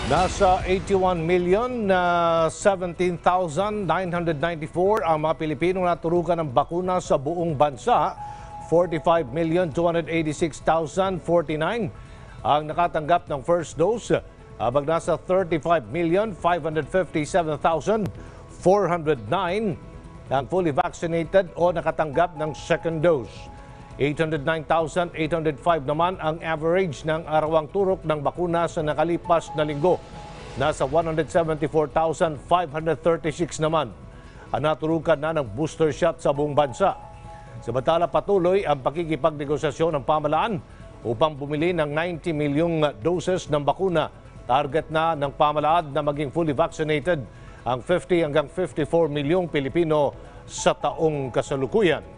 Nasa 81,017,994 ang mga Pilipinong naturukan ng bakuna sa buong bansa. 45,286,049 ang nakatanggap ng first dose, habang nasa 35,557,409 ang fully vaccinated o nakatanggap ng second dose. 809,805 naman ang average ng arawang turok ng bakuna sa nakalipas na linggo. Nasa 174,536 naman ang naturukan na ng booster shot sa buong bansa. Samantala, patuloy ang pakikipagnegosasyon ng pamahalaan upang bumili ng 90 milyong doses ng bakuna. Target na ng pamahalaan na maging fully vaccinated ang 50 hanggang 54 milyong Pilipino sa taong kasalukuyan.